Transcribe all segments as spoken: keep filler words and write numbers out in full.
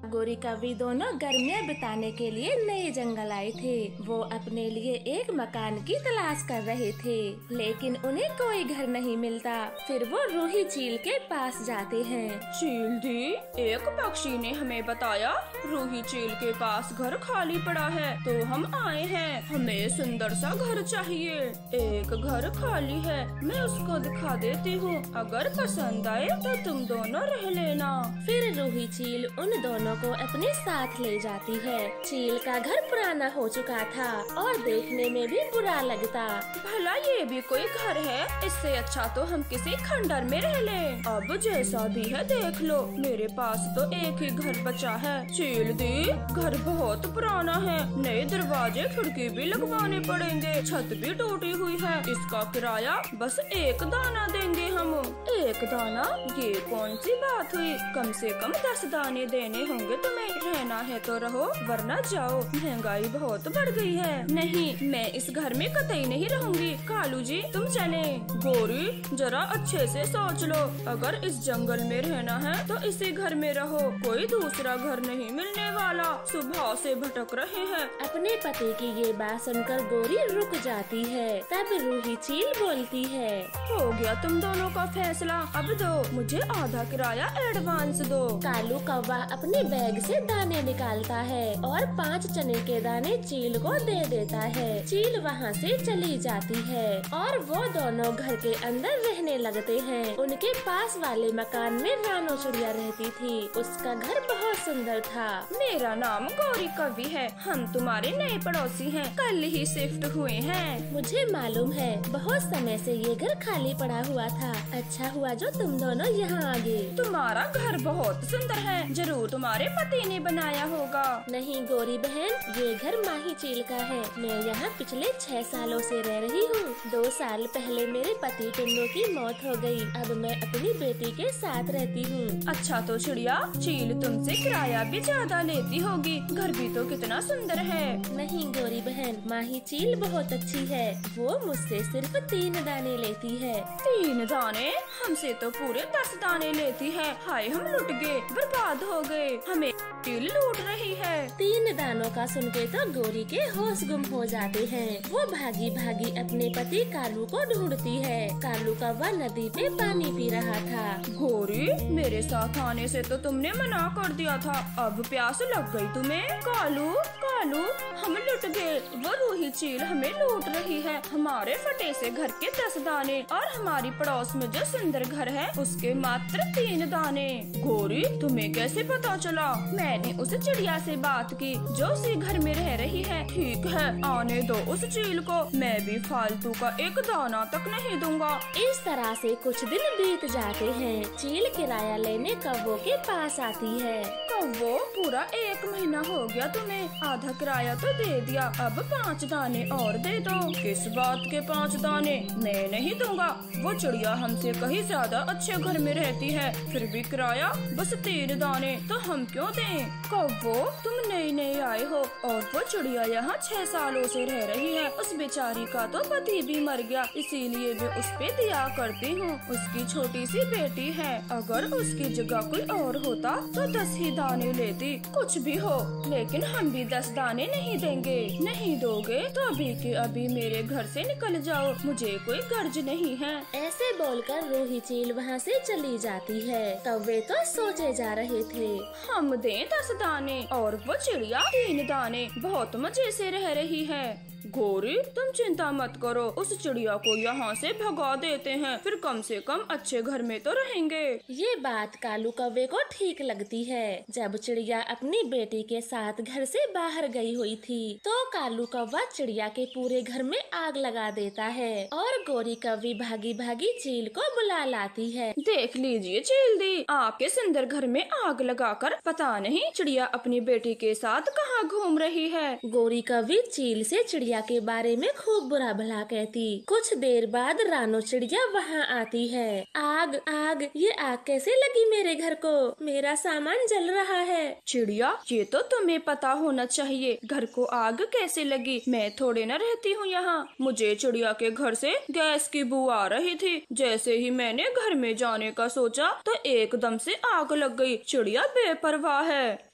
गोरी कौवी दोनों गर्मियाँ बिताने के लिए नए जंगल आए थे। वो अपने लिए एक मकान की तलाश कर रहे थे, लेकिन उन्हें कोई घर नहीं मिलता। फिर वो रूही चील के पास जाते हैं। चील दी, एक पक्षी ने हमें बताया रूही चील के पास घर खाली पड़ा है, तो हम आए हैं। हमें सुंदर सा घर चाहिए। एक घर खाली है, मैं उसको दिखा देती हूँ। अगर पसंद आए तो तुम दोनों रह लेना। फिर रूही चील उन दोनों को अपने साथ ले जाती है। चील का घर पुराना हो चुका था और देखने में भी बुरा लगता। भला ये भी कोई घर है? इससे अच्छा तो हम किसी खंडर में रह लें। अब जैसा भी है देख लो, मेरे पास तो एक ही घर बचा है। चील दी, घर बहुत पुराना है, नए दरवाजे खिड़की भी लगवाने पड़ेंगे, छत भी टूटी हुई है। इसका किराया बस एक दाना देंगे हम। एक दाना? ये कौन सी बात हुई? कम से कम दस दाने देने होंगे तुम्हें। रहना है तो रहो, वरना जाओ, महंगाई बहुत बढ़ गई है। नहीं, मैं इस घर में कतई नहीं रहूंगी। कालू जी, तुम चले। गोरी, जरा अच्छे से सोच लो। अगर इस जंगल में रहना है तो इसी घर में रहो, कोई दूसरा घर नहीं मिलने वाला। सुबह से भटक रहे हैं। अपने पति की ये बात सुनकर गोरी रुक जाती है। तब रूही चील बोलती है, हो गया तुम दोनों का फैसला, अब दो मुझे आधा किराया एडवांस दो। कालू कौवा अपने बैग से दाने निकालता है और पाँच चने के दाने चील को दे देता है। चील वहाँ से चली जाती है और वो दोनों घर के अंदर रहने लगते हैं। उनके पास वाले मकान में रानो चिड़िया रहती थी। उसका घर बहुत सुंदर था। मेरा नाम गौरी कवि है, हम तुम्हारे नए पड़ोसी हैं, कल ही शिफ्ट हुए हैं। मुझे मालूम है, बहुत समय से ये घर खाली पड़ा हुआ था। अच्छा हुआ जो तुम दोनों यहाँ आ गए। तुम्हारा घर बहुत सुंदर है, जरूर तुम्हारे पति ने बनाया होगा। नहीं गोरी बहन, ये घर माही चील का है। मैं यहाँ पिछले छह सालों से रह रही हूँ। दो साल पहले मेरे पति टुन्नू की मौत हो गई। अब मैं अपनी बेटी के साथ रहती हूँ। अच्छा तो चिड़िया, चील तुमसे किराया भी ज्यादा लेती होगी, घर भी तो कितना सुंदर है। नहीं गोरी बहन, माही चील बहुत अच्छी है। वो मुझसे सिर्फ तीन दाने लेती है। तीन दाने? हमसे तो पूरे दस दाने लेती है। हाय, हम लुट गए, बर्बाद हो गए, हमें चील लूट रही है। तीन दानों का सुन के तो गोरी के होश गुम हो जाते हैं। वो भागी भागी अपने पति कालू को ढूंढती है। कालू कौवा नदी पे पानी पी रहा था। गोरी, मेरे साथ आने से तो तुमने मना कर दिया था, अब प्यास लग गई तुम्हें। कालू कालू, हम लुट गए, वो रूही चील हमें लूट रही है। हमारे फटे से घर के दस दाने और हमारी पड़ोस में जो सुंदर घर है उसके मात्र तीन दाने। गोरी, तुम्हें कैसे पता चला? मैंने उस चिड़िया से बात की जो उसी घर में रह रही है। ठीक है, आने दो उस चील को, मैं भी फालतू का एक दाना तक नहीं दूंगा। इस तरह से कुछ दिन बीत जाते हैं। चील किराया लेने कौवों के पास आती है। कौवो, पूरा एक महीना हो गया तुम्हें, आधा किराया तो दे दिया, अब पाँच दाने और दे दो। किस बात के पाँच दाने? मैं नहीं दूंगा। वो चिड़िया हमसे कहीं ज्यादा अच्छे घर में रहती है, फिर भी किराया बस तीन दाने, तो हम क्यों दें? कौवो, तुम नए नए आए हो और वो चिड़िया यहाँ छह सालों से रह रही है। उस बेचारी का तो पति भी मर गया, इसीलिए मैं उस पे दया करती हूँ। उसकी छोटी सी बेटी है, अगर उसकी जगह कोई और होता तो दस ही दाने लेती। कुछ भी हो, लेकिन हम भी दस दाने नहीं देंगे। नहीं दोगे तो अभी के अभी मेरे घर से निकल जाओ, मुझे कोई गर्ज नहीं है। ऐसे बोलकर रूही चील वहाँ से चली जाती है। कौवे तो सोचे जा रहे थे, हम दें दस दाने और वो चिड़िया तीन दाने, बहुत मजे से रह रही है। गोरी, तुम चिंता मत करो, उस चिड़िया को यहाँ से भगा देते हैं, फिर कम से कम अच्छे घर में तो रहेंगे। ये बात कालू कौवे को ठीक लगती है। जब चिड़िया अपनी बेटी के साथ घर से बाहर गई हुई थी तो कालू कौवा चिड़िया के पूरे घर में आग लगा देता है और गोरी कौवी भागी भागी चील को बुला लाती है। देख लीजिए चील दी, आपके सुंदर घर में आग लगाकर पता नहीं चिड़िया अपनी बेटी के साथ कहाँ घूम रही है। गोरी कौवी चील से चिड़िया के बारे में खूब बुरा भला कहती। कुछ देर बाद रानो चिड़िया वहाँ आती है। आग आग, ये आग कैसे लगी मेरे घर को? मेरा सामान जल रहा है। चिड़िया, ये तो तुम्हें पता होना चाहिए, घर को आग कैसे लगी? मैं थोड़े न रहती हूँ यहाँ। मुझे चिड़िया के घर से गैस की बू आ रही थी। जैसे ही मैंने घर में जाने का सोचा तो एकदम से आग लग गई। चिड़िया बेपरवाह है।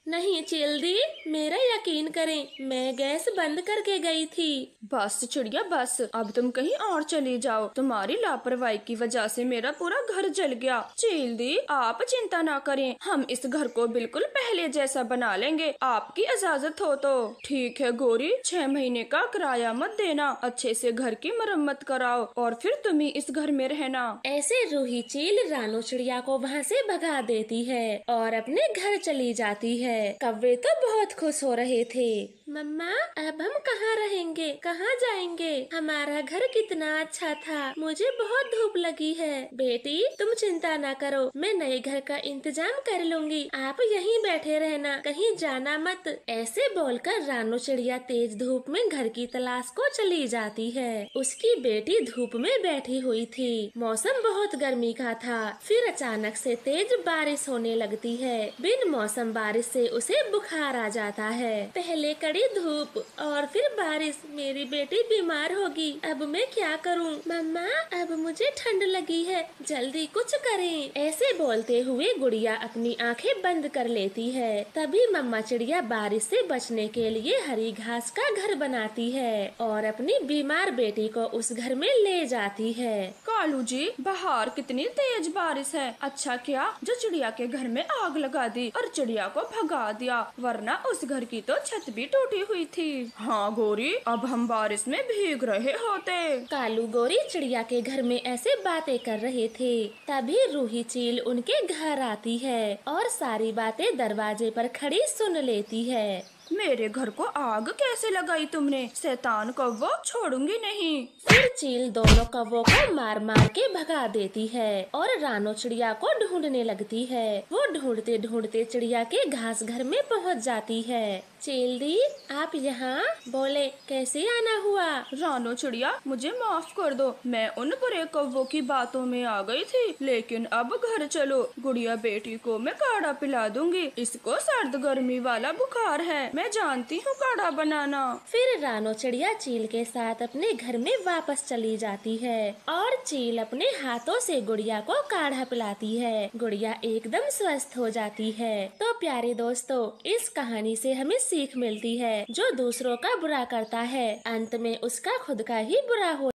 नहीं चील दी, मेरा यकीन करें, मैं गैस बंद करके गई थी। बस चिड़िया बस, अब तुम कहीं और चली जाओ। तुम्हारी लापरवाही की वजह से मेरा पूरा घर जल गया। चील दी आप चिंता ना करें, हम इस घर को बिल्कुल पहले जैसा बना लेंगे, आपकी इजाजत हो तो। ठीक है गोरी, छह महीने का किराया मत देना, अच्छे से घर की मरम्मत कराओ और फिर तुम ही इस घर में रहना। ऐसे रूही चील रानो चिड़िया को वहाँ से भगा देती है और अपने घर चली जाती है। कौवे तो बहुत खुश हो रहे थे। मम्मा अब हम कहाँ रहेंगे, कहाँ जाएंगे? हमारा घर कितना अच्छा था, मुझे बहुत धूप लगी है। बेटी तुम चिंता ना करो, मैं नए घर का इंतजाम कर लूंगी, आप यहीं बैठे रहना, कहीं जाना मत। ऐसे बोलकर रानो चिड़िया तेज धूप में घर की तलाश को चली जाती है। उसकी बेटी धूप में बैठी हुई थी। मौसम बहुत गर्मी का था। फिर अचानक से तेज बारिश होने लगती है। बिन मौसम बारिश से उसे बुखार आ जाता है। पहले कड़ी धूप और फिर बारिश, मेरी बेटी बीमार होगी, अब मैं क्या करूं? मम्मा अब मुझे ठंड लगी है, जल्दी कुछ करें। ऐसे बोलते हुए गुड़िया अपनी आंखें बंद कर लेती है। तभी मम्मा चिड़िया बारिश से बचने के लिए हरी घास का घर बनाती है और अपनी बीमार बेटी को उस घर में ले जाती है। कालू जी बाहर कितनी तेज बारिश है, अच्छा किया जो चिड़िया के घर में आग लगा दी और चिड़िया को भगा दिया, वरना उस घर की तो छत भी टूटी हुई थी। हाँ गोरी, अब हम बारिश में भीग रहे होते। कालू गोरी चिड़िया के घर में ऐसे बातें कर रहे थे। तभी रूही चील उनके घर आती है और सारी बातें दरवाजे पर खड़ी सुन लेती है। मेरे घर को आग कैसे लगाई तुमने? शैतान कौवा, छोड़ूंगी नहीं। फिर चील दोनों कौवों को मार मार के भगा देती है और रानो चिड़िया को ढूंढने लगती है। वो ढूंढते ढूंढते चिड़िया के घास घर में पहुंच जाती है। चील दी आप यहाँ? बोले कैसे आना हुआ? रानो चिड़िया मुझे माफ कर दो, मैं उन बुरे कौवों की बातों में आ गई थी, लेकिन अब घर चलो, गुड़िया बेटी को मैं काढ़ा पिला दूंगी, इसको सर्द गर्मी वाला बुखार है, मैं जानती हूँ काढ़ा बनाना। फिर रानो चिड़िया चील के साथ अपने घर में वापस चली जाती है और चील अपने हाथों से गुड़िया को काढ़ा पिलाती है। गुड़िया एकदम स्वस्थ हो जाती है। तो प्यारे दोस्तों, इस कहानी से हमें सीख मिलती है, जो दूसरों का बुरा करता है अंत में उसका खुद का ही बुरा हो